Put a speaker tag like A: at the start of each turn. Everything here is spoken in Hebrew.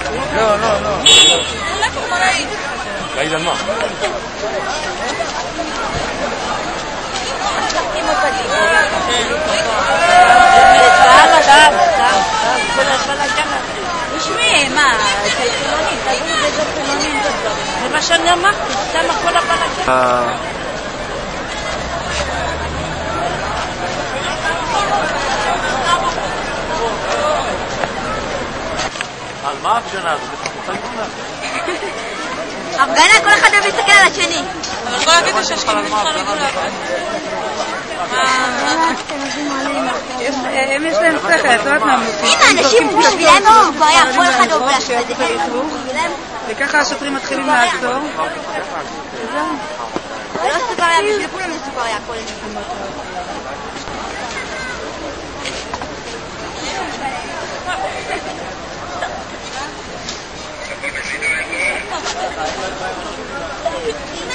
A: לא, לא, לא.
B: להעיד על מה?
C: תשמעי, מה, זה חילונים, תגידי איזה חילונים זה טוב. זה מה שאני אמרתי, שמה כל הבלגן.
B: על מה ההפגנה הזאת?
C: הפגנה, כל אחד אוהב להסתכל על השני.
D: אבל כל הקטע שהשכנים בכלל לא יודעים
A: הם יש להם שכל, את יודעת מה מופיע.
C: אם האנשים בשבילם הוא סוכריה, כל אחד אוהב להשווה את זה.
A: וככה השוטרים מתחילים לעצור.
C: זה לא סוכריה, בשביל כולם זה סוכריה, כל אחד. Thank you.